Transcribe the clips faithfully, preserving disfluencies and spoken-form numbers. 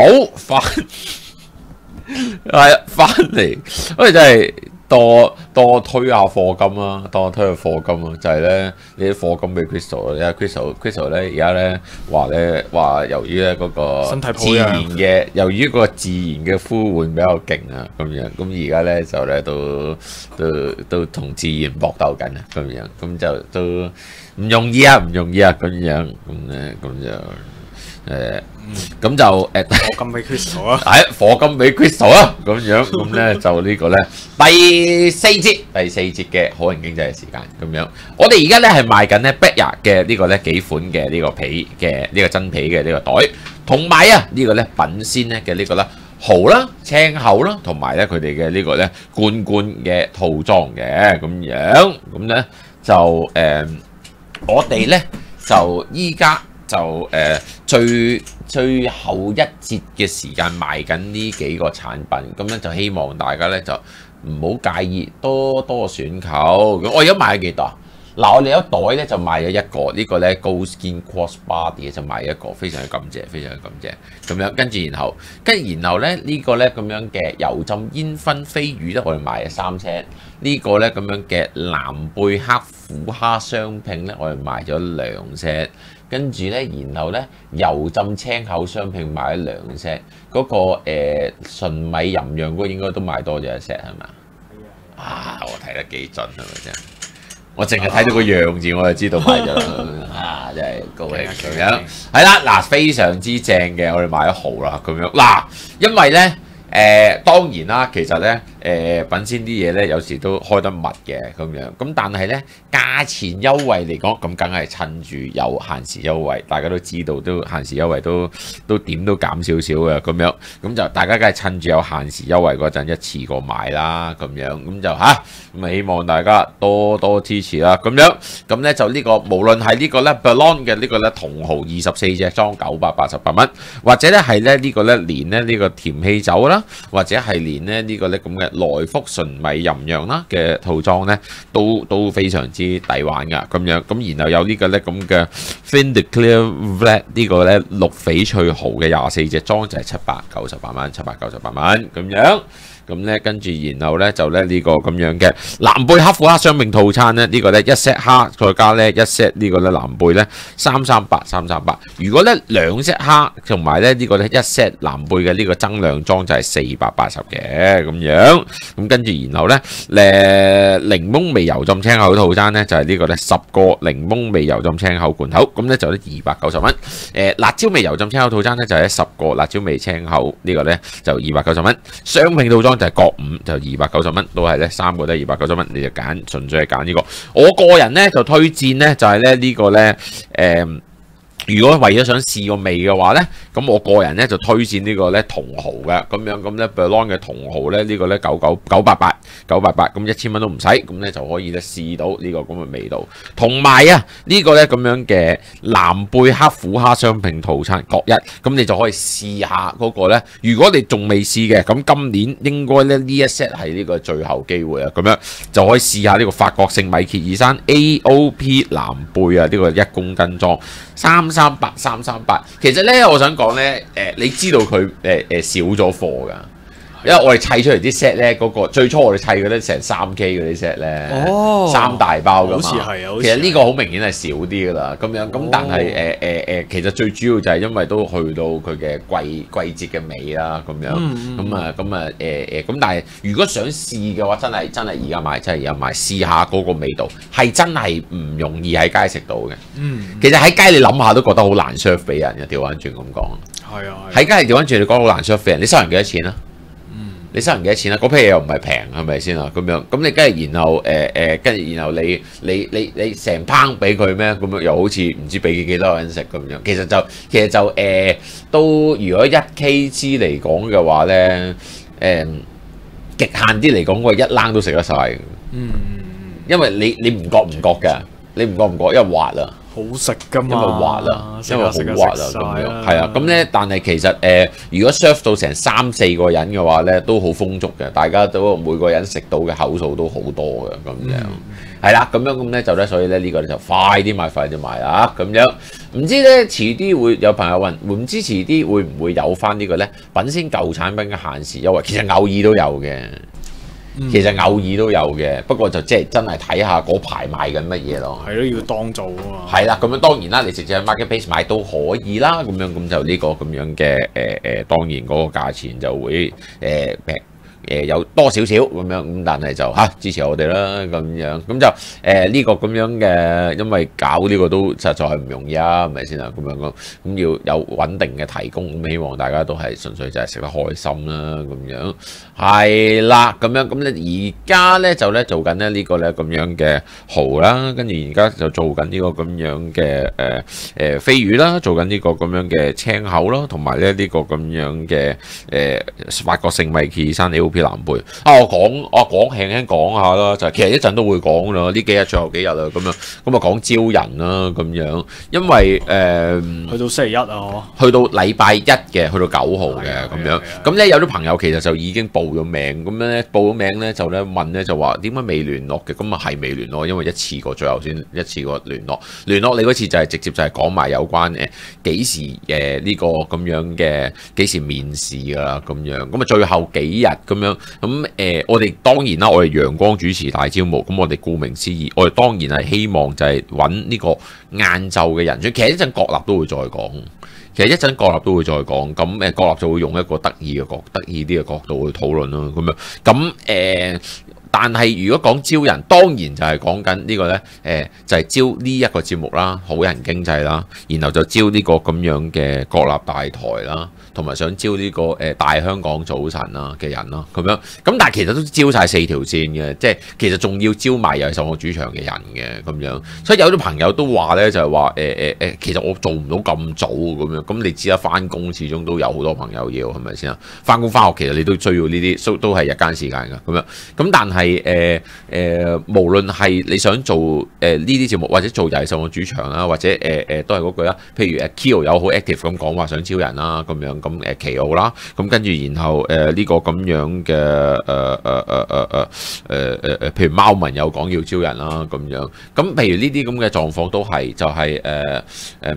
翻係翻嚟，因為真係多多推下課金啦，多推下課金啊，就係、是、咧你啲課金俾 Crystal 啊 ，Crystal Crystal 咧而家咧話咧話由於咧嗰個自然嘅，由於嗰個自然嘅呼喚比較勁啊，咁樣咁而家咧就咧都都都同自然搏鬥緊啊，咁樣咁就都唔容易啊，唔容易啊，咁樣咁咧咁就。誒，咁、嗯、就誒， 課金俾 Crystal 啊， 係課金俾 Crystal 啊，咁樣咁咧就呢個咧第四節第四節嘅好人經濟嘅時間咁樣，我哋而家咧係賣緊咧 Backyard 嘅呢個咧幾款嘅呢個皮嘅呢個真皮嘅呢個袋，同埋啊呢個咧品鮮咧嘅呢個咧蠔啦、青口啦，同埋咧佢哋嘅呢個咧罐罐嘅套裝嘅咁樣，咁咧就誒、呃、我哋咧就依家。就誒、呃、最最後一節嘅時間賣緊呢幾個產品，咁咧就希望大家咧就唔好介意，多多選購。咁我而家賣咗幾多？嗱，我哋有一袋咧就賣咗一個，呢、這個咧 Go Skin Cross Body 就賣一個，非常之感謝，非常之感謝。咁樣跟住然後跟住然後咧呢、這個咧咁樣嘅油浸煙燻飛魚咧，我哋賣咗三 set。呢個咧咁樣嘅藍貝克虎蝦雙拼咧，我哋賣咗兩 set。跟住咧，然後咧油浸青口雙拼買咗兩 set，嗰個誒純米吟釀嗰個應該都買多咗一 set 係咪啊？我睇得幾準係咪先？我淨係睇到個樣字我就知道買咗啦。啊，真係高興咁樣。係啦，嗱，非常之正嘅，我哋買咗蠔啦咁樣。嗱，因為咧。誒、呃、當然啦，其實咧誒、呃、品鮮啲嘢咧有時都開得密嘅咁樣，咁但係咧價錢優惠嚟講，咁梗係趁住有限時優惠，大家都知道都限時優惠都都點都減少少嘅咁樣，咁就大家梗係趁住有限時優惠嗰陣一次過買啦咁樣，咁就吓，咁啊希望大家多多支持啦咁樣，咁咧就呢、這個無論係呢個咧 Balon 嘅呢個咧銅蠔二十四隻裝九百八十八蚊，或者咧係咧呢個咧連咧呢個甜氣酒啦。或者係連咧呢個咧咁嘅來福純米吟釀啦嘅套裝咧，都都非常之抵玩噶咁樣。咁然後有呢個咧咁嘅 Find Clear Red 呢個咧綠翡翠蠔嘅廿四隻裝就係七百九十八蚊，七百九十八蚊咁樣。咁咧跟住然後咧就咧呢個咁樣嘅藍貝黑虎蝦雙拼套餐咧，呢個咧一 set 蝦再加咧一 set 呢個咧藍貝咧三三八三三八。如果咧兩 set 蝦同埋咧呢個咧一 set 藍貝嘅呢個增量裝就係四百八十嘅咁樣。咁跟住然後咧誒檸檬味油浸青口套餐咧就係呢個咧十個檸檬味油浸青口罐頭，咁咧就咧二百九十蚊。誒辣椒味油浸青口套餐咧就係十個辣椒味青口，呢個咧就二百九十蚊。雙拼套裝就係各五就二百九十蚊，都係咧三個都係二百九十蚊，你就揀純粹係揀呢個。我個人咧就推薦咧就係咧呢個咧誒。如果為咗想試個味嘅話咧，咁我個人咧就推薦呢個咧銅蠔嘅咁樣，咁咧 Balon 嘅銅蠔咧呢個咧九九九八八九八八，咁一千蚊都唔使，咁咧就可以咧試到呢個咁嘅味道。同埋啊呢個咧咁樣嘅藍貝黑虎蝦雙拼套餐各一，咁你就可以試下嗰個咧。如果你仲未試嘅，咁今年應該咧呢一 set 係呢個最後機會啊，咁樣就可以試下呢個法國聖米歇爾山 A O P 藍貝啊，呢個一公斤裝三三八三三八，其實咧，我想講咧，誒、呃，你知道佢誒誒少咗貨㗎，因為我哋砌出嚟啲 set 咧，嗰、那個最初我哋砌嗰啲成三 K 嗰啲 set 咧，哦、三大包㗎嘛，好似係啊，其實呢個好明顯係少啲㗎啦，咁樣咁，哦、但係誒誒誒，其實最主要就係因為都去到佢嘅季季節嘅尾啦，咁樣，咁啊咁啊誒誒，咁但係如果想試嘅話，真係真係而家買，真係而家買試下嗰個味道，係真係唔容易喺街食到嘅。嗯，其實喺街你諗下都覺得好難 serve 俾人嘅，調翻轉咁講。係啊，喺街調翻轉你講好難 serve 俾人，你收人幾多錢啊？你收人幾多錢啊？嗰批嘢又唔係平，係咪先啊？咁樣咁你跟住然後誒誒，跟、呃、住然後你你你你成烹俾佢咩？咁樣又好似唔知俾幾多人食咁樣。其實就其實就誒、呃、都如果一 K G 嚟講嘅話咧，誒、呃、極限啲嚟講，我一冷都食得晒。嗯，因為你你唔覺唔覺嘅，你唔覺唔覺，因為滑啊。 好食噶嘛， 因為滑啦，因為好滑啊咁樣，係啊，咁咧，但係其實誒、呃，如果 serve 到成三四個人嘅話咧，都好豐足嘅，大家都每個人食到嘅口數都好多嘅咁樣， 係啦，咁樣咁咧就咧，所以咧呢個咧就快啲買，快啲買啊！咁樣唔知咧遲啲會有朋友問，唔知遲啲會唔會有翻呢個咧品鮮舊產品嘅限時優惠？其實偶爾都有嘅，其實偶爾都有嘅，不過就即係真係睇下嗰排賣緊乜嘢咯。 係咯，要當造啊嘛。 係啦，咁樣當然啦，你直接喺 marketplace 買都可以啦。咁樣咁就呢個咁樣嘅誒誒，當然嗰個價錢就會誒平。呃誒有多少少咁樣咁，但係就嚇、啊、支持我哋啦咁樣，咁就誒呢、呃這個咁樣嘅，因為搞呢個都實在係唔容易啊，係咪先啊？咁樣咁咁要有穩定嘅提供，咁希望大家都係純粹就係食得開心啦，咁樣係啦，咁樣咁咧而家咧就咧做緊咧呢個咧咁樣嘅蠔啦，跟住而家就做緊呢個咁樣嘅誒誒飛魚啦，做緊呢個咁樣嘅青口啦，同埋咧呢個咁樣嘅誒、呃、法國聖米奇山 A O P 藍貝啊！我講我講輕輕講下啦，就係、其實一陣都會講啦。呢幾日最後幾日啦，咁樣咁啊講招人啦，咁樣因為誒、呃、 去到星期一啊， 去到禮拜一嘅，去到九號嘅咁樣。咁咧有啲朋友其實就已經報咗名，咁樣咧報咗名咧就咧問咧就話點解未聯絡嘅？咁啊係未聯絡，因為一次過最後先一次過聯絡。聯絡你嗰次就係直接就係講埋有關誒幾時誒呢、呃呢個咁樣嘅幾時面試㗎啦，咁樣咁啊最後幾日咁樣。咁誒、呃，我哋當然啦，我哋陽光主持大招募，咁我哋顧名思義，我哋當然係希望就係揾呢個晏晝嘅人選。其實一陣國立都會再講，其實一陣國立都會再講。咁誒，國立就會用一個得意嘅角、得意啲嘅角度去討論啦。咁樣咁誒、呃，但係如果講招人，當然就係講緊呢個咧，誒、呃、就係、是、招呢一個節目啦，好人經濟啦，然後就招呢個咁樣嘅國立大台啦。同埋想招呢個誒大香港早晨啊嘅人咯，咁樣咁但係其實都招晒四條線嘅，即係其實仲要招埋又係受我主場嘅人嘅咁樣，所以有啲朋友都話咧就係話誒誒誒，其實我做唔到咁早咁樣，咁你知啦，翻工始終都有好多朋友要係咪先啊？翻工翻學其實你都需要呢啲，都都係日間時間㗎咁樣，咁但係誒誒，無論係你想做誒呢啲節目，或者做又係受我主場啦，或者誒誒、呃、都係嗰句啦，譬如誒 Kio 有好 active 咁講話想招人啦咁樣。咁誒奇奧啦，咁跟住然後誒呢、呃這個咁樣嘅誒誒誒誒誒誒誒誒，譬如貓文有講要招人啦咁樣，咁譬如呢啲咁嘅狀況都係就係誒誒，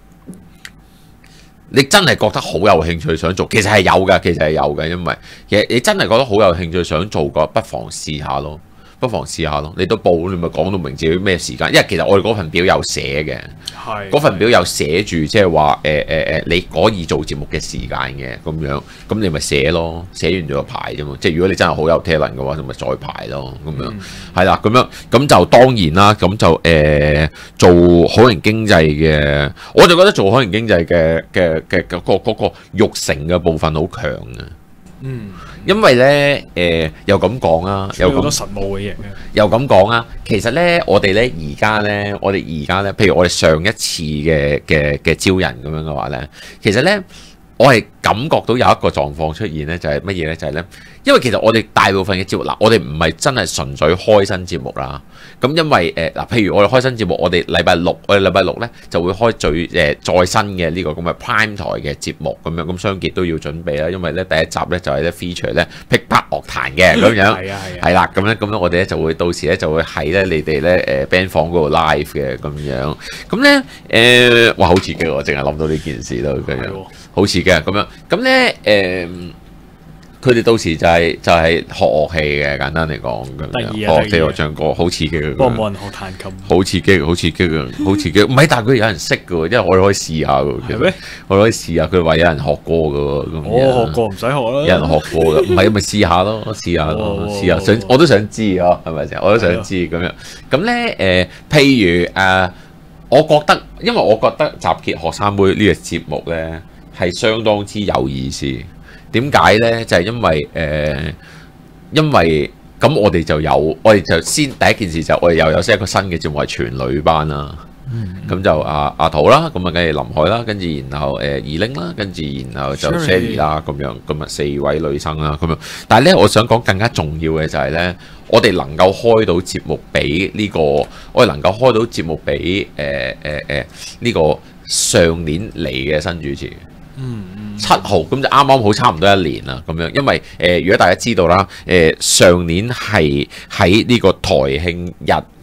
你真係覺得好有興趣想做，其實係有㗎，其實係有嘅，因為其實你真係覺得好有興趣想做嘅，不妨試下咯。不妨試下咯，你都報，你咪講到明自己咩時間，因為其實我哋嗰份表有寫嘅，嗰份表有寫住，即係話誒誒誒，你可以做節目嘅時間嘅咁樣，咁你咪寫咯，寫完咗就排啫嘛。即係如果你真係好有 talent 嘅話，你咪再排咯，咁樣係啦，咁樣咁就當然啦，咁就誒、呃、做好人經濟嘅，我就覺得做好人經濟嘅嘅嘅嗰個嗰個育成嘅部分好強嘅。 嗯， 因為咧，誒、呃、又咁講啊，有好多實務嘅嘢嘅， 又咁講啊。其實咧，我哋咧而家咧，我哋而家咧，譬如我哋上一次嘅嘅嘅招人咁樣嘅話咧，其實咧，我係感覺到有一個狀況出現咧，就係乜嘢咧？就係、是、咧，因為其實我哋大部分嘅節目嗱，我哋唔係真係純粹開新節目啦。咁因為誒嗱、呃，譬如我哋開新節目，我哋禮拜六，我哋禮拜六咧就會開最誒、呃、再新嘅呢個咁嘅 Prime 台嘅節目咁樣，咁雙傑都要準備啦。因為咧第一集咧就係咧 feature 咧噼啪樂壇嘅咁樣，係啊係啊，係啦，咁咧咁咧我哋咧就會到時咧就會喺咧你哋咧誒 band 房嗰度 live 嘅咁樣，咁咧誒哇好刺激喎！我淨係諗到呢件事咯咁樣，好刺激咁樣，咁咧誒。佢哋到時就係、是、就係、是、學樂器嘅，簡單嚟講咁樣，學即係唱歌，好刺激嘅。不過冇人學彈琴。好刺激，好刺激嘅，好刺激。唔係，但係佢有人識嘅喎，因為我哋可以試下嘅。係咩？我哋可以試下，佢話有人學過嘅喎。 我學過唔使學啦。有人學過嘅，唔係咪試下咯？試下咯，試下想我都想知啊，係咪先？我都想知咁樣。咁咧誒，譬如誒、呃，我覺得，因為我覺得集結學生妹呢個節目咧係相當之有意思。點解咧？就係、是、因為誒、呃，因為咁我哋就有，我哋就先第一件事就我哋又有先一個新嘅節目係全女班啦。咁、嗯、就阿阿桃啦，咁啊跟住林海啦，跟住然後誒二玲啦，跟住然後就 Sherry 啦，咁樣咁啊四位女生啦，咁樣。但係咧，我想講更加重要嘅就係咧，我哋能夠開到節目俾呢、這個，我哋能夠開到節目俾誒誒誒呢個上年嚟嘅新主持。嗯。七號咁就啱啱好差唔多一年啦，咁樣，因為誒、呃，如果大家知道啦，誒、呃、上年係喺呢個台慶日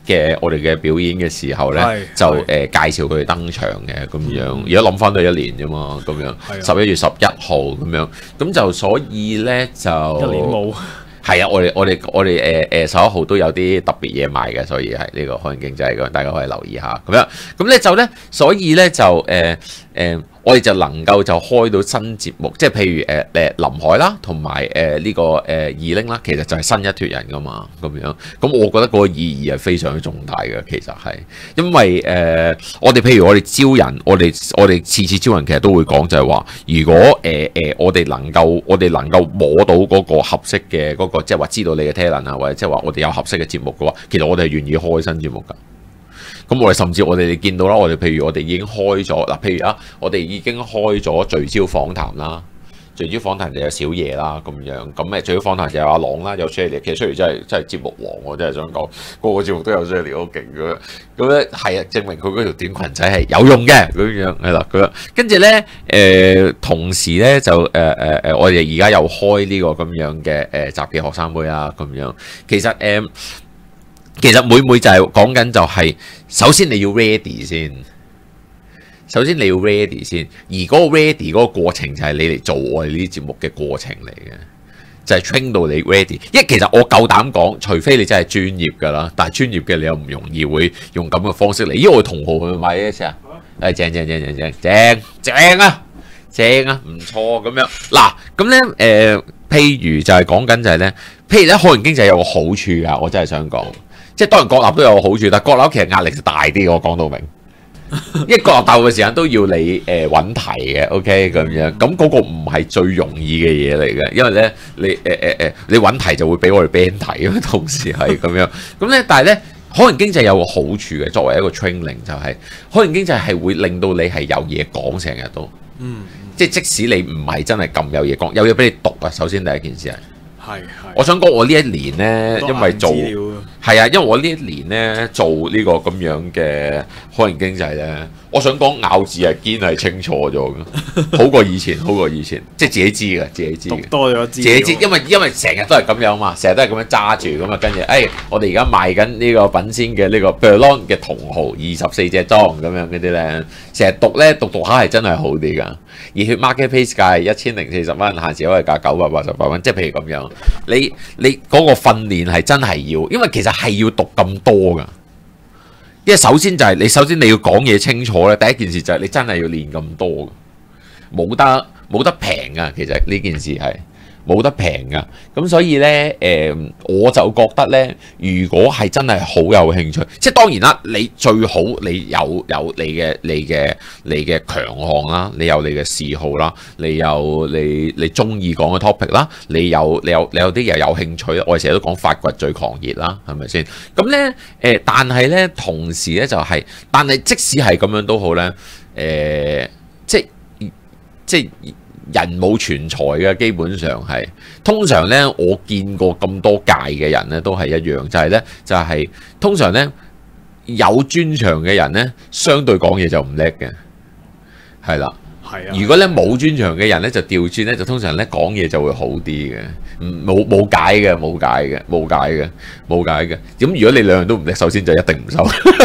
嘅我哋嘅表演嘅時候咧係， 就誒、 係呃、介紹佢哋登場嘅咁樣。而家諗翻都係一年啫嘛，咁樣係啊十一月十一號咁樣，咁就所以咧就一年冇。 係啊，我哋我哋我哋誒誒十一號都有啲特別嘢賣嘅，所以係呢個海洋經濟咁，大家可以留意下咁樣。咁咧就咧，所以咧就誒誒、呃呃，我哋就能夠就開到新節目，即係譬如誒誒、呃、林海啦，同埋誒呢個誒二拎啦，其實就係新一脱人噶嘛，咁樣。咁我覺得嗰個意義係非常之重大嘅，其實係因為誒、呃、我哋譬如我哋招人，我哋我哋次次招人其實都會講就係話，如果誒誒、呃呃、我哋能夠我哋能夠摸到嗰個合適嘅嗰、嗰個即係話知道你嘅 talent 啊，或者即係話我哋有合適嘅節目嘅話，其實我哋係願意開新節目㗎。咁我哋甚至我哋見到啦，我哋譬如我哋已經開咗嗱，譬如啊，我哋已經開咗聚焦訪談啦，聚焦訪談就有小嘢啦咁樣，咁誒聚焦訪談就有阿朗啦，有 Shirley，其實 Shirley 真係真係節目王，我真係想講，個個節目都有 Shirley 好勁嘅，咁咧係啊，證明佢嗰條短裙仔係有用嘅咁樣係啦，咁樣跟住咧誒，同時咧就誒誒誒，我哋而家又開呢個咁樣嘅誒雜技學生妹啦咁樣，其實誒。呃其實每每就係講緊就係，首先你要 ready 先，首先你要 ready 先，而嗰個 ready 嗰個過程就係你嚟做我哋呢啲節目嘅過程嚟嘅，就係 train 到你 ready。因為其實我夠膽講，除非你真係專業㗎啦，但係專業嘅你又唔容易會用咁嘅方式嚟。因為我同學去買呢隻啊，誒正正正正正正正啊，正啊，唔錯咁樣。嗱咁咧誒，譬如就係講緊就係咧，譬如咧海洋經濟有個好處㗎，我真係想講。即係當然國立都有個好處，但係國立其實壓力就大啲，我講到明。因為國立大部分時間都要你誒揾題嘅 ，OK 咁樣，咁嗰個唔係最容易嘅嘢嚟嘅，因為咧你誒誒誒你揾題就會俾我哋 ban 題啊，同時係咁樣。咁咧，但係咧海洋經濟有個好處嘅，作為一個 training 就係、是、海洋經濟係會令到你係有嘢講成日都， 嗯， 即係即使你唔係真係咁有嘢講，有嘢俾你讀啊。首先第一件事係。 係係。 我想講我呢一年咧，因為做係啊，因為我呢一年咧做呢個咁樣嘅海洋經濟咧，我想講咬字係堅係清楚咗嘅，好過以前，好過以前，即係自己知嘅，自己知嘅， 多咗自己知，因為因為成日都係咁樣嘛，成日都係咁樣揸住咁啊，跟住誒，我哋而家賣緊呢個品鮮嘅呢個 Berlon 嘅同號二十四隻裝咁樣嗰啲咧，成日讀咧讀讀下係真係好啲㗎。熱血 marketplace 價係一千零四十蚊，限時優惠價九百八十八蚊，即係譬如咁樣，你你嗰個訓練係真係要，因為其實係要讀咁多㗎。因為首先就係、是、你首先你要講嘢清楚咧，第一件事就係你真係要練咁多㗎，冇得冇得平啊！其實呢件事係。冇得平噶，咁所以咧，誒、呃，我就覺得咧，如果係真係好有興趣，即係當然啦，你最好你有有你嘅你嘅你嘅強項啦，你有你嘅嗜好啦，你有你你中意講嘅 topic 啦，你有你有你有啲嘢有興趣，我哋成日都講發掘最狂熱啦，係咪先？咁咧，誒，但係咧，同時咧就係、是，但係即使係咁樣都好咧，誒、呃，即係即係。人冇全才嘅，基本上係通常咧，我見過咁多屆嘅人咧，都係一樣，就係、是、咧，就係、是、通常咧有專長嘅人咧，相對講嘢就唔叻嘅，係啦。係啊。如果咧冇專長嘅人咧，就調轉咧，就通常咧講嘢就會好啲嘅，唔冇冇解嘅，冇解嘅，冇解嘅，冇解嘅。咁如果你兩樣都唔叻，首先就一定唔收。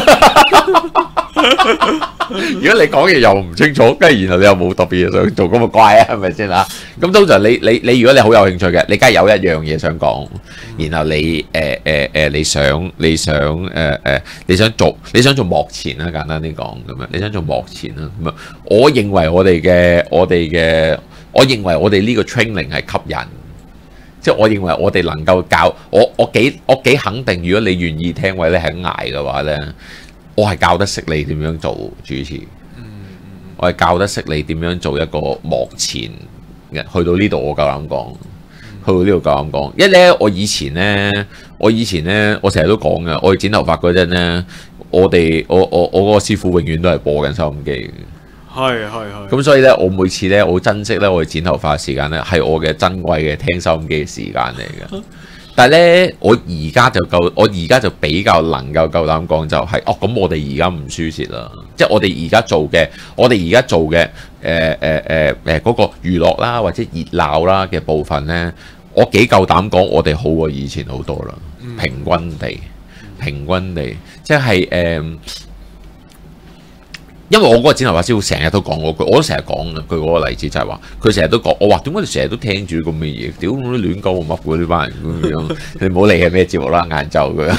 如果你講嘢又唔清楚，跟住然後你又冇特別嘢想做，咁咪怪啊，係咪先啊？咁通常你你你如果你好有興趣嘅，你梗係有一樣嘢想講，然後你誒誒誒你想你想誒誒、呃、你想做你想做幕前啦，簡單啲講咁樣，你想做幕前啦咁啊。我認為我哋嘅我哋嘅我認為我哋呢個 training 係吸引，即係我認為我哋能夠教我我幾我幾肯定，如果你願意聽位咧係捱嘅話咧。我係教得識你點樣做主持，我係教得識你點樣做一個幕前嘅。去到呢度我夠膽講，去到呢度夠膽講。因為咧，我以前咧，我以前咧，我成日都講嘅，我哋剪頭髮嗰陣咧，我哋我我我嗰個師傅永遠都係播緊收音機嘅。係係係。咁所以咧，我每次咧，我珍惜咧，我哋剪頭髮嘅時間咧，係我嘅珍貴嘅聽收音機嘅時間嚟嘅。但係咧，我而家就夠，我而家就比較能夠夠膽講就係、是，哦咁我哋而家唔輸蝕啦，即係我哋而家做嘅，我哋而家做嘅，誒誒誒誒嗰個娛樂啦或者熱鬧啦嘅部分咧，我幾夠膽講，我哋好過以前好多啦，平均地， 平均地，即係誒。呃因為我嗰個剪頭髮師傅成日都講嗰句，我都成日講嘅。佢嗰個例子就係話，佢成日都講，我話點解你成日都聽住咁嘅嘢？屌咁啲亂鳩乜嘅呢班人咁樣，你唔好理係咩節目啦，晏晝佢。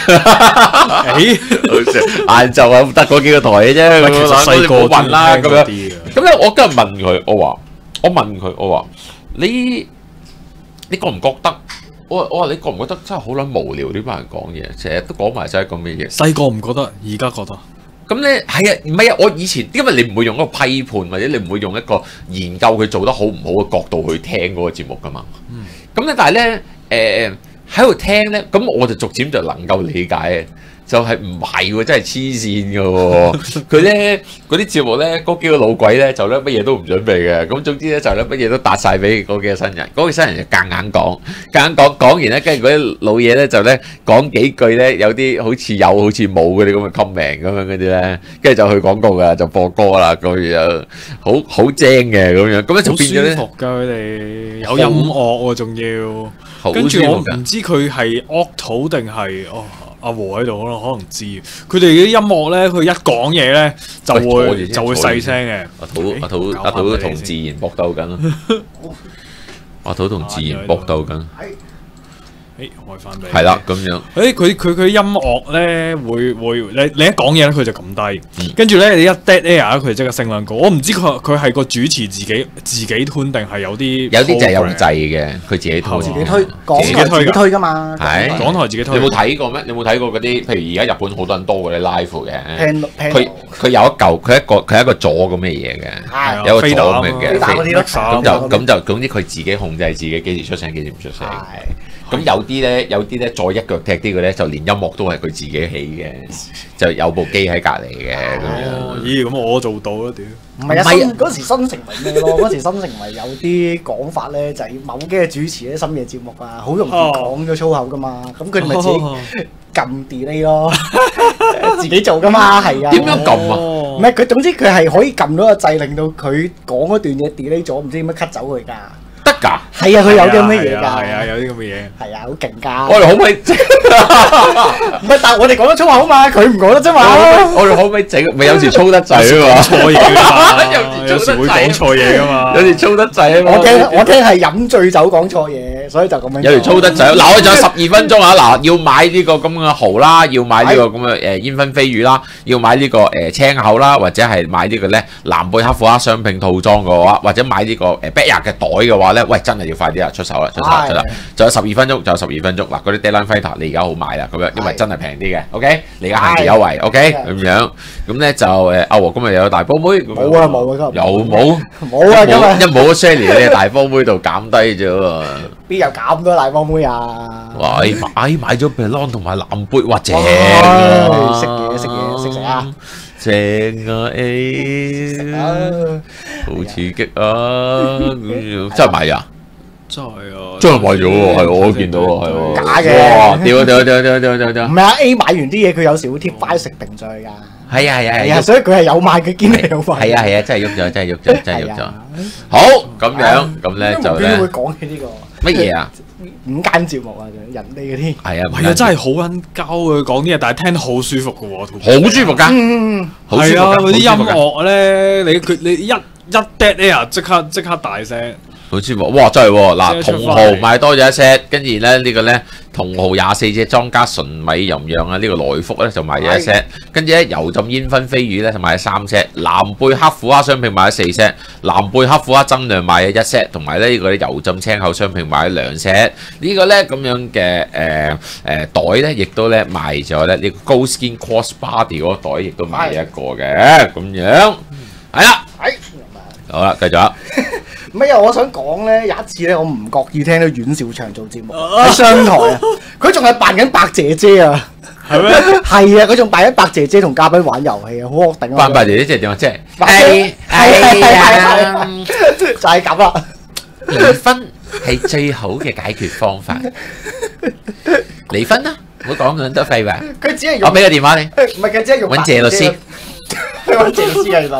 晏晝啊，得嗰幾個台嘅啫。 其實細個問啦咁樣。咁咧，我今日問佢，我話，我問佢，我話你你覺唔覺得？我我話你覺唔覺得真係好撚無聊呢班人講嘢，成日都講埋晒咁嘅嘢。 細個唔覺得，而家覺得。 咁咧係啊，唔係啊！我以前因為你唔會用一個批判，或者你唔會用一個研究佢做得好唔好嘅角度去聽嗰個節目噶嘛。咁咧、嗯，但係咧誒喺度聽咧，咁我就逐漸就能夠理解。就係唔係喎，真係黐線嘅喎！佢咧嗰啲節目咧，嗰幾個老鬼咧就咧乜嘢都唔準備嘅，咁總之咧就咧乜嘢都搭晒俾嗰幾個新人，嗰、嗰個新人就夾硬講，夾硬講講完咧，跟住嗰啲老嘢咧就咧講幾句咧，有啲好似有好似冇嗰啲咁嘅 comment 咁樣嗰啲咧，跟住就去廣告㗎，就播歌啦，咁樣好好正嘅咁樣，咁咧就變咗咧， 好舒服㗎佢哋，有音樂喎仲要，跟住我唔知佢係惡土定係哦。阿和喺度可能可能知，佢哋啲音樂咧，佢一講嘢咧就會就會細聲嘅。 阿土阿土阿土同自然搏鬥緊咯，阿土同自然搏鬥緊。 誒開翻俾係啦咁樣。 誒佢佢佢音樂咧會會你你一講嘢咧佢就撳低，跟住咧你一 dead air 咧佢就即刻升兩高。我唔知佢佢係個主持自己自己 tune 定係有啲有啲就係有掣嘅，佢自己 tune 自己推，港台自己推㗎嘛。 係港台自己推。 你有冇睇過咩？你有冇睇過嗰啲？譬如而家日本好多人多嗰啲 live 嘅。 佢佢有一嚿，佢一個佢係一個座咁嘅嘢嘅，有個座咁嘅。咁就咁就總之佢自己控制自己幾時出聲幾時唔出聲。咁有啲咧，有啲咧再一腳踢啲嘅咧，就連音樂都係佢自己起嘅，就有部機喺隔離嘅咁樣。 咦？咁我做到啦屌！ 唔係啊，新嗰時新城咪咩咯？嗰時新城咪有啲講法咧，就係某幾個主持啲深夜節目啊，好容易講咗粗口噶嘛，咁佢哋咪自己撳 delay 咯，自己做噶嘛，係啊。 點樣撳啊？ 唔係佢總之佢係可以撳到個掣，令到佢講嗰段嘢 delay 咗，唔知點樣 cut 走佢㗎。 得㗎， 係啊，佢有啲咁嘅嘢㗎， 係啊，有啲咁嘅嘢， 係啊，好勁㗎。 我哋可唔可以？ 唔係，但係我哋講得粗口嘛，佢唔講得啫嘛。 我哋可唔可以整？咪有時粗得滯啊嘛， 錯嘢㗎，有時會講錯嘢㗎嘛， 有時粗得滯啊嘛。 我驚我驚係飲醉酒講錯嘢，所以就咁樣。 有時粗得滯，嗱我仲有十二分鐘啊！嗱，要買呢個咁嘅蠔啦，要買呢個咁嘅誒煙燻飛魚啦，要買呢個誒青口啦，或者係買呢個咧藍貝克虎克雙拼套裝嘅話，或者買呢個誒 Backyard 嘅袋嘅話。喂，真係要快啲啦，出手啦，出手啦，出啦！仲有十二分鐘，仲有十二分鐘嗱，嗰啲 Deadline Fighter 你而家好買啦，咁樣因為真係平啲嘅 ，OK？ 你而家限時優惠 ，OK？ 咁樣咁咧就誒阿和今日又有大波妹， 冇啊冇啊， 又冇冇啊，今日一冇 Shelly 你大波妹度減低咗喎， 邊有咁多大波妹啊？ 哇！買買咗 Bellon 同埋藍貝，哇正啊！食嘢食嘢識食啊！ 正啊 A， 好刺激啊！真係買啊！ 真係啊！ 真係買咗喎，係我見到喎，係喎。 假嘅！ 哇！屌屌屌屌屌屌屌！ 唔係啊 A 買完啲嘢，佢有時會貼翻食評上去㗎。 係啊係啊係啊，所以佢係有買，佢堅係有買。 係啊係啊，真係喐咗，真係喐咗，真係喐咗。好咁樣，咁咧就咧。 點會講起呢個乜嘢啊？ 午間節目啊，人哋嗰啲。 係啊， 係啊，真係好撚鳩佢講啲嘢，但係聽得好舒服嘅喎， 好舒服㗎。 嗯， 好舒服㗎。 嗰啲音樂咧，你佢你一一 dead air 即刻即刻大聲。 好舒服，哇！真係喎，嗱，茼蒿買多咗一 set，跟住咧呢個咧茼蒿廿四隻裝加純米吟釀啊，呢個來福咧就買咗一 set，跟住咧油浸煙燻飛魚咧就買咗三 set，藍貝克虎克雙拼買咗四 set，藍貝克虎克增量買咗一 set，同埋咧呢個咧油浸青口雙拼買咗兩 set，呢個咧咁樣嘅誒誒袋咧，亦都咧賣咗咧呢個 Gold Skin Cross Body 嗰個袋，亦都賣咗一個嘅，咁樣係啦， 係好啦，繼續啊。 咩啊？我想講咧，有一次咧，我唔覺意聽到阮兆祥做節目喺商台啊，佢仲係扮緊白姐姐啊，係咩？係啊，佢仲扮緊白姐姐同嘉賓玩遊戲啊，好惡頂啊！ 扮白姐姐即係點啊？即係係係係係，就係咁啦。 離婚係最好嘅解決方法。離婚啦，唔好講咁多廢話。 佢只係用我俾個電話你， 唔係佢只係用揾謝律師， 揾謝律師啊，其實。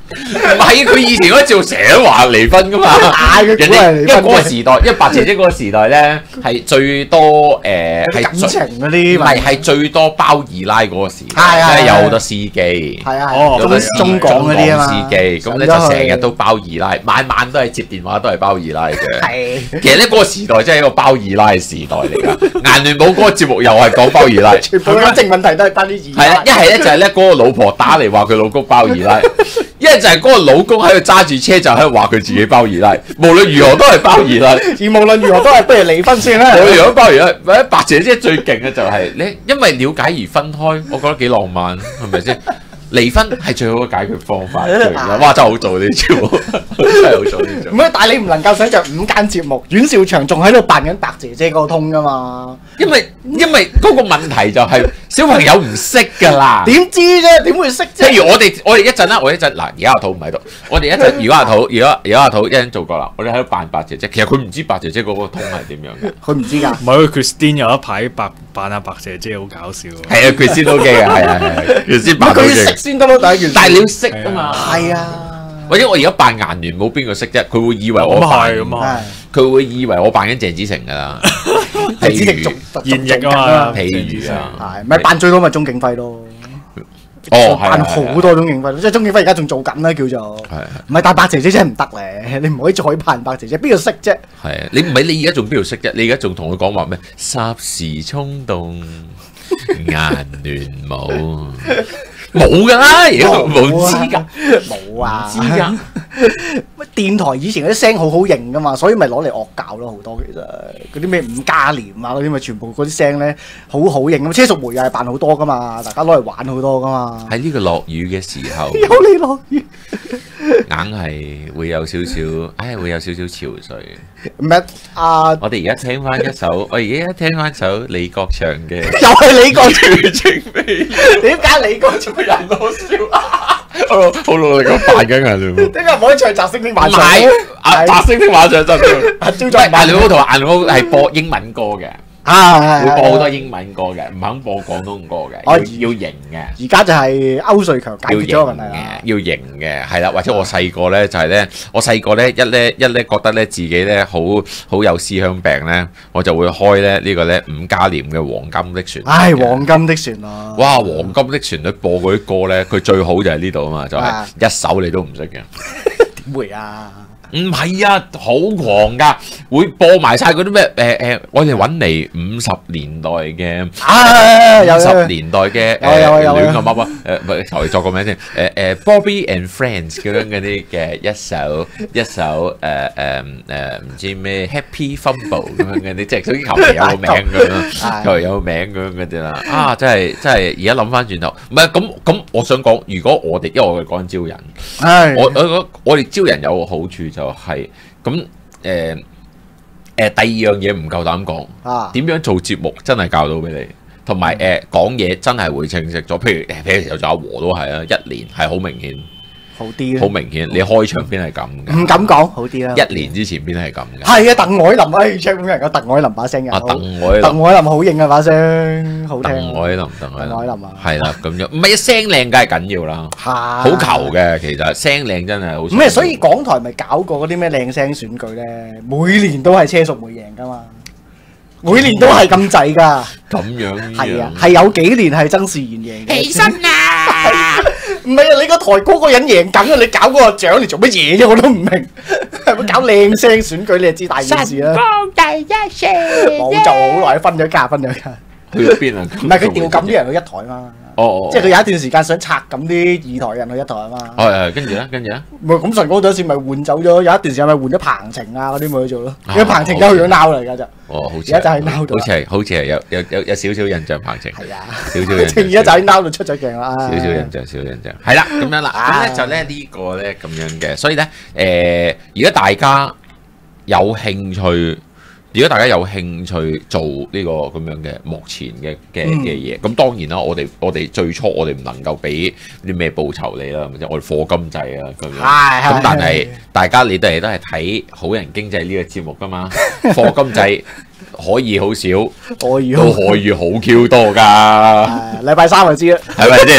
唔係佢以前嗰節目成日都話離婚噶嘛，人哋因為嗰個時代，因為白姐姐嗰個時代咧係最多誒係感情嗰啲， 唔係係最多包二奶嗰個時代， 係係即係有好多司機， 係啊， 哦中中港嗰啲啊嘛， 司機咁咧就成日都包二奶，晚晚都係接電話都係包二奶嘅。 係其實咧嗰個時代真係一個包二奶嘅時代嚟㗎，顏聯冇嗰個節目又係講包二奶， 全部感情問題都係單啲二奶。 係啦，一係咧就係咧嗰個老婆打嚟話佢老公包二奶。一係就係嗰個老公喺度揸住車就喺度話佢自己包二奶，無論如何都係包二奶， 而無論如何都係不如離婚先啦。 無論如何包二奶，或者白姐姐最勁嘅就係你因為了解而分開，我覺得幾浪漫，係咪先？離婚係最好嘅解決方法，哇！真係好做呢招，真係好做呢招。 唔係，但係你唔能夠想像五間節目，阮兆祥仲喺度扮緊白姐姐嗰個通㗎嘛？ 因為因為嗰個問題就係小朋友唔識㗎啦。 點知啫？點會識啫？ 譬如我哋我哋一陣啦，我一陣嗱，而家阿土唔喺度，我哋一陣如果阿土，如果如果阿土一陣做過啦，我哋喺度扮白姐姐，其實佢唔知白姐姐嗰個通係點樣嘅。 佢唔知㗎。 唔係，Christine 有一排白扮阿白姐姐好搞笑。 係啊，佢先 OK 嘅，係啊係啊，佢先扮到佢嘅。 識先得咯，第一件事。 但係你要識啊嘛。 係啊。 或者我而家扮顏聯冇邊個識啫，佢會以為我咁扮係咁啊， 佢會以為我扮緊鄭子誠㗎啦。 係子誠仲現役啊嘛， 譬如啊， 係咪扮最多咪鐘景輝咯？ 哦， 扮好多鐘景輝，即係鐘景輝而家仲做緊啦，叫做。 係唔係，但白姐姐真係唔得咧，你唔可以再扮白姐姐，邊個識啫？ 係啊，你唔係你而家仲邊度識啫？你而家仲同佢講話咩？霎時衝動，顏聯冇。冇㗎啦，而家冇知㗎， 冇啊， 知㗎。 乜電台以前嗰啲聲好好型㗎嘛，所以咪攞嚟惡搞咯，好多其實嗰啲咩伍嘉廉啊嗰啲咪全部嗰啲聲咧好好型咁，車淑梅又係扮好多㗎嘛，大家攞嚟玩好多㗎嘛。 喺呢個落雨嘅時候， 有你落雨， 硬係會有少少，唉，會有少少潮水。 唔係啊， 我哋而家聽翻一首，我而家聽翻首李國祥嘅又係李國祥， 《情美》。 點解李國祥人好笑啊？ 好好努力咁扮緊顏聯點解唔可以唱《摘星星晚唔上》？ 係啊，白星的晚上真係。 阿朝唔早係顏聯同顏聯係播英文歌嘅， 啊， 會播好多英文歌嘅，唔肯播廣東歌嘅，要哦要型嘅。 而家就係歐瑞強解要型決咗個問題啦。 嘅，要型嘅，係啦，或者我細個咧就係咧，我細個咧一咧一咧覺得咧自己咧好好有思鄉病咧，我就會開咧呢個咧伍嘉廉嘅《黃金的旋律》。 唉，黃金的旋律。 哇！黃金的旋律播嗰啲歌咧，佢最好就係呢度啊嘛，就係一首你都唔識嘅。 點會啊？ 唔係啊，好狂㗎，會播埋晒嗰啲咩誒誒，我哋揾嚟五十年代嘅啊，有五十有年代嘅有有有誒亂咁噏啊誒，唔係求其作個名先誒誒 Bobby and Friends 咁樣嗰啲嘅一首一首誒誒誒唔知咩 Happy Fumble 咁樣嘅啲，即係總之求其有個名咁樣，求其有個名咁樣嗰啲啦。啊，真係真係而家諗翻轉頭，唔係咁咁，我想講，如果我哋因為我哋講緊招人， 唉， 我我我哋招人有個好處就係咁誒誒，第二樣嘢唔夠膽講， 啊， 點樣做節目真係教到俾你，同埋誒講嘢真係會清晰咗。譬如誒，譬如有咗阿和都係啊，一年係好明顯， 好啲好明顯。你開場邊係咁嘅， 唔敢講好啲啦。 一年之前邊係咁嘅。 係啊，鄧海林唉 check 本人個鄧海林把聲嘅。 啊，鄧海鄧海林好型啊把聲，好聽。 鄧海林，鄧海林鄧海林啊， 係啦，咁樣唔係聲靚梗係緊要啦， 係好求嘅其實聲靚真係好。 唔係，所以港台咪搞過嗰啲咩靚聲選舉咧，每年都係車淑梅贏噶嘛，每年都係咁滯㗎。 咁樣係啊，係有幾年係曾仕賢贏嘅。 起身啊！ 唔係啊，你個台嗰個人贏緊啊，你搞嗰個獎嚟做乜嘢啫？我都唔明，係咪搞靚聲選舉？你就知大件事啦。 第一聲， 冇做好耐，分咗價，分咗價。 去咗邊啊？ 唔係佢調咁啲人去一台嘛。 哦哦， 即係佢有一段時間想拆咁啲二台人去一台啊嘛。 係係，跟住咧，跟住咧， 唔係咁神嗰陣時咪換走咗，有一段時間咪換咗彭程啊嗰啲咪去做咯。 啊因為彭程而家去咗 now 啦，而家就哦，好似而家就喺 now 度好似係好似係有有有有少少印象彭程， 係啊， 少少印象， 而家就喺 now 度出咗鏡啦。 少少印象，少少印象，係啦，咁樣啦，咁咧就咧呢個咧咁樣嘅，所以咧誒，如果大家有興趣。如果大家有興趣做呢個咁樣嘅目前嘅嘅嘅嘢，咁當然啦，我哋我哋最初我哋唔能夠俾啲咩報酬你啦，即係我哋課金制啊咁樣。 係咁但係大家你哋都係睇好人經濟呢個節目噶嘛，課金制可以好少， 可以都可以好 Q 多㗎， 誒禮拜三就知啦。 係咪先？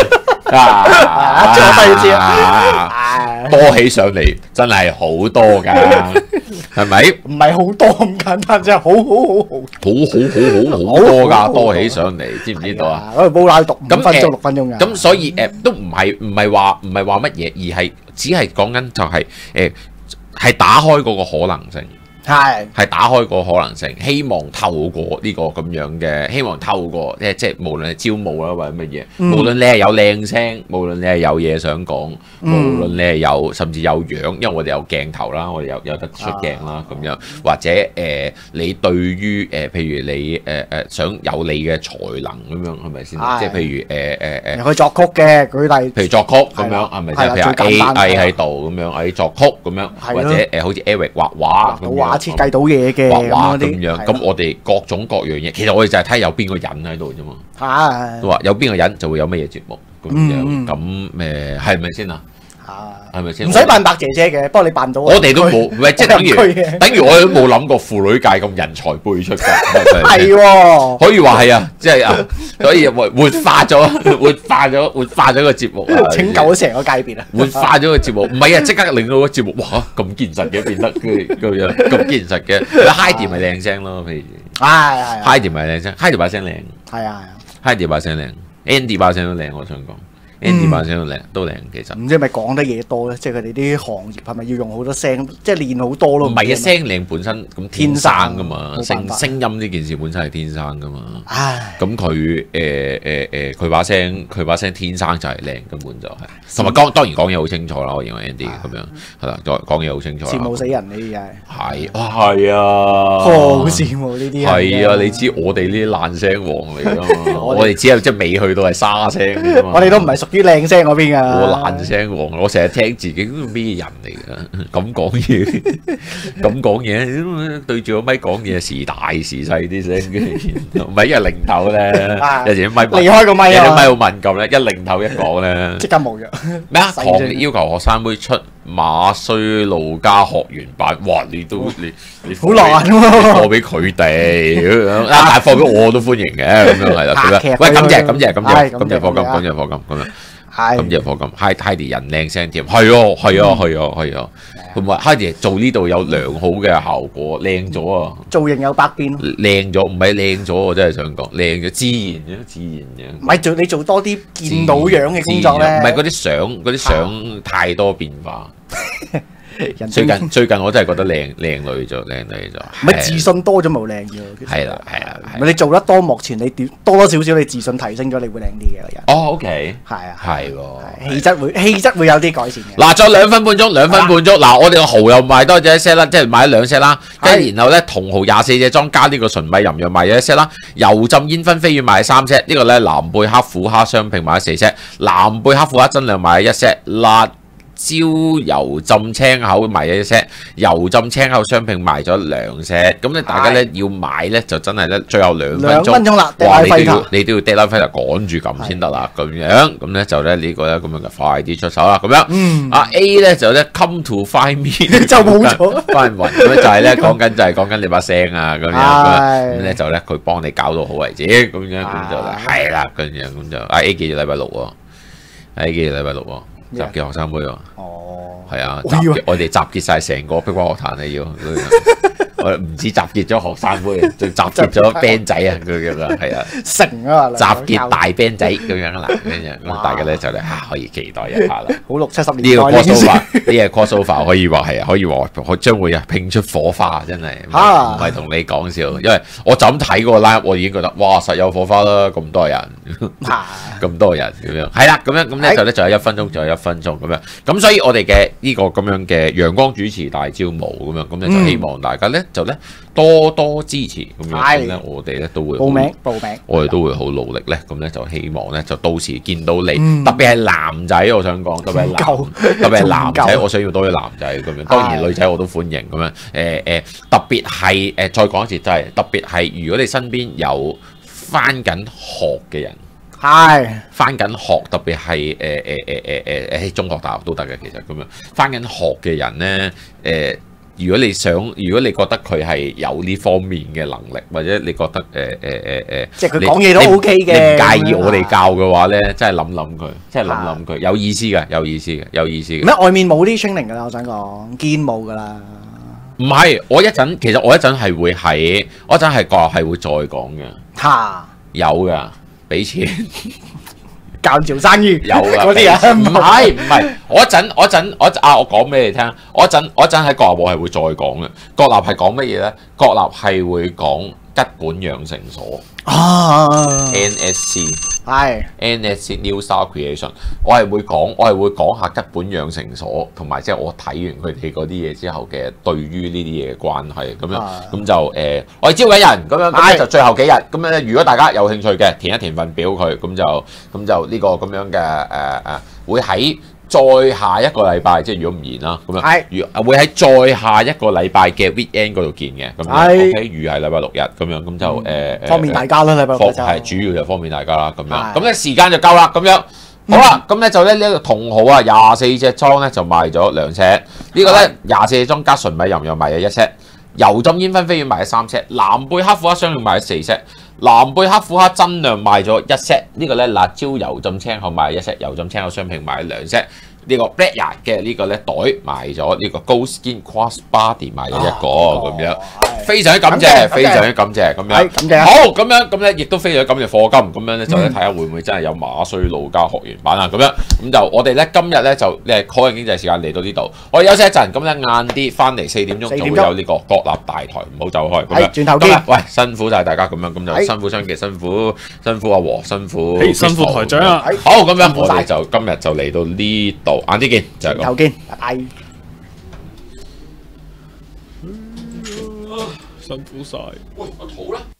啊， 一做低知啊， 啊， 多起上嚟真係好多㗎，係咪？ 唔係好多咁簡單，真係好好好好。 好好好好好多㗎，多起上嚟，知唔知道啊？ 嗰度煲奶讀五咁誒分鐘六分鐘㗎。 咁所以誒都唔係唔係話唔係話乜嘢，而係只係講緊就係誒係打開嗰個可能性。 係係打開個可能性，希望透過呢個咁樣嘅，希望透過即係即係無論係招募啦或者乜嘢， 嗯無論你係有靚聲，無論你係有嘢想講， 嗯無論你係有甚至有樣，因為我哋有鏡頭啦，我哋有有得出鏡啦咁樣，或者誒、呃、你對於誒、呃、譬如你誒誒、呃、想有你嘅才能咁樣係咪先？ 係即係譬如誒誒誒。 佢作曲嘅，舉例。 譬如作曲咁樣係咪先？ 係啦譬最簡單如 A I 喺度咁樣，A 作曲咁樣， 係咯或者誒好似 Eric 畫畫咁到樣畫設計到嘢嘅畫畫咁啲樣，咁我哋各種各樣嘢，其實我哋就係睇有邊個人喺度啫嘛。 係都話有邊個人就會有乜嘢節目咁嗯樣，咁誒係咪先啊？係咪先？ 唔使扮白姐姐嘅，不過你扮到我哋都冇，唔係即係等於我入區嘅等於我都冇諗過婦女界咁人才輩出㗎。 係喎， 可以話係啊，即係啊，所以活活化咗，活化咗，活化咗個節目啊！ 拯救咗成個界別啊！ 活化咗個節目，唔係啊，即刻令到個節目哇咁堅實嘅變得佢咁樣咁堅實嘅。Heidi 咪靚聲咯，譬如係係 Heidi 咪靚聲，Heidi 把聲靚係啊 ，Heidi 把聲靚，Andy 把聲都靚，我想講。Andy 把聲都靚，都靚其實。 唔知係咪講得嘢多咧？即係佢哋啲行業係咪要用好多聲，即係練好多咯？ 唔係啊，聲靚本身咁天生噶嘛， 天生冇辦法聲聲音呢件事本身係天生噶嘛。 唉， 咁佢誒誒誒，佢把聲佢把聲天生就係靚，根本就係。同埋講當然講嘢好清楚啦，我認為 Andy 咁樣係啦，再講嘢好清楚啦。 羨慕死人呢啲係。 係啊，係啊， 好羨慕呢啲人嘅。 係啊，你知我哋呢啲爛聲王嚟㗎嘛？ 我哋我哋只係即係未去到係沙聲㗎嘛。 我哋都唔係屬於靚聲嗰邊㗎。 我爛聲王，我成日聽自己咩人嚟㗎？咁講嘢，咁講嘢，對住個咪講嘢時大時細啲聲嘅，唔係因為零頭咧，有時啲咪離開個咪啊有啲咪好敏感咧，一零頭一講咧， 即刻冇咗。 咩啊？ 細狂聲烈要求學生妹出馬衰路家學員版，哇！你都你你好難喎放俾佢哋咁樣，啊但係放俾我都歡迎嘅，咁樣係啦，咁樣喂，感謝感謝感謝感謝課金，感謝課金咁樣。咁係就課金，Heidi 人靚聲添，係啊係啊係啊係啊，同埋 Heidi 做呢度有良好嘅效果，靚咗啊， 造型有百變。 靚咗，唔係靚咗，我真係想講靚咗，自然嘅自然嘅。 唔係做你做多啲見到樣嘅工作咧， 唔係嗰啲相，嗰啲相太多變化。 人最近最近我真係覺得靚靚女咗，靚女咗。 唔係自信多咗冇靚嘅。 係啦係啦係啦唔係你做得多，目前你點多多少少你自信提升咗，你會靚啲嘅個人。 哦，OK， 係啊， 係喎。 氣質會氣質會有啲改善嘅。 嗱，再兩分半鐘，兩分半鐘。嗱，我哋個蠔又賣多咗一 set 啦，即係買咗兩 set 啦。跟住然後咧，銅蠔廿四隻裝加呢個純米吟釀賣咗一 set 啦。油浸煙燻飛魚賣三 set，呢個咧藍貝克虎蝦雙拼賣咗四 set，藍貝克虎蝦真量賣咗一 set，辣椒油浸青口賣咗一 set，油浸青口雙拼賣咗兩 set。咁咧大家咧要買咧就真係咧最後兩分兩分鐘啦， 哇！你都快要你都要 deadline 飛就趕住撳先得啦，咁樣咁咧就咧呢個咧咁樣嘅快啲出手啦，咁樣。 嗯， 啊 A 咧就咧 come to find me 就冇咗翻雲咁咧就係咧講緊就係講緊你把聲啊咁樣係咁咧就咧佢幫你搞到好為止咁樣咁就係啦咁樣咁就啊 A 記住禮拜六喎，A 記住禮拜六喎。集結學生妹喎， 哦， 係啊， 我以為集結我哋集結晒成個碧華學壇啊要，我哋唔止集結咗學生妹，仲集結咗 band 仔啊咁樣啊，係啊， 成啊， 集結大 band 仔咁樣啦，咁樣咁大家咧就咧嚇可以期待一下啦。 好六七十呢個年代呢件事 crossover，呢個 crossover 可以話係啊，可以話可將會啊拼出火花，真係唔嚇係同你講笑，因為我就咁睇嗰個 line，我已經覺得哇實有火花啦，咁多人。 嚇咁多人咁樣，係啦，咁樣咁咧就咧仲有一分鐘，仲有一分鐘咁樣，咁所以我哋嘅呢個咁樣嘅陽光主持大招募咁樣，咁咧就希望大家咧就咧多多支持咁樣，咁咧我哋咧都會報名報名， 我哋都會好努力咧，咁咧就希望咧就到時見到你， 嗯特別係男仔，我想講，特別係男， 唔夠特別係男仔， 仲唔夠我想要多啲男仔咁樣，當然女仔我都歡迎咁樣，誒誒，特別係誒再講一次，就係特別係如果你身邊有翻緊學嘅人。 係翻緊學，特別係誒誒誒誒誒誒中學、大學都得嘅，其實咁樣翻緊學嘅人咧，誒、 如果你想，如果你覺得佢係有呢方面嘅能力，或者你覺得誒誒誒誒， 即係佢講嘢都 OK 嘅， 你唔介意我哋教嘅話咧，真係諗諗佢，真係諗諗佢，有意思嘅，有意思嘅，有意思嘅。 咩外面冇啲 training 㗎啦，我想講堅冇㗎啦。 唔係，我一陣其實我一陣係會喺，我一陣係講係會再講嘅。 嚇， 有㗎，俾錢。 教做生意有啊， 嗰啲啊， 唔係唔係，我一陣我一陣我啊，我講俾你聽，我一陣我一陣喺國立我係會再講嘅。國立係講乜嘢咧？國立係會講吉本養成所啊 N S C 係 N S C New Star Creation， 我係會講我係會講下吉本養成所，同埋即係我睇完佢哋嗰啲嘢之後嘅對於呢啲嘢嘅關係咁樣，咁就誒、呃、我係招緊人咁樣，咁咧就最後幾日咁樣咧，如果大家有興趣嘅，填一填份表佢，咁就咁就呢個咁樣嘅誒誒會喺再下一個禮拜，即係如果唔延啦，咁樣，如會喺再下一個禮拜嘅 weekend 嗰度見嘅，咁樣 OK，預係禮拜六日咁樣，咁就誒、呃、 方便大家啦，禮拜六就係主要就方便大家啦，咁樣，咁咧時間就夠啦，咁樣。好啦，咁咧就咧呢個同號啊，廿四隻裝咧就賣咗兩 set，呢個咧廿四隻裝加純米吟又賣咗一 set，油浸煙燻飛魚賣咗三 set，藍貝黑虎蝦雙料賣咗四 set，藍貝黑虎蝦真量賣咗一 set，呢個咧辣椒油浸青口賣咗一 set，油浸青口雙拼賣咗兩 set。呢個 Blackyer 嘅呢個咧袋賣咗，呢個 Gold Skin Cross Body 賣咗一個咁樣，非常之感謝，非常之感謝咁樣。好咁樣咁咧，亦都非常之感謝課金咁樣咧，就咧睇下會唔會真係有馬衰老家學員版啊咁樣。咁就我哋咧今日咧就誒可能經濟時間嚟到呢度，我哋休息一陣，咁咧晏啲翻嚟四點鐘就會有呢個國立大台，唔好走開。咁樣轉頭見。 喂，辛苦晒大家咁樣，咁就辛苦雙傑，辛苦辛苦阿和，辛苦辛苦台長啊！ 好咁樣，我哋就今日就嚟到呢度，晏啲見，就係咁。 頭見，拜拜。 辛苦晒。 喂，我肚咧。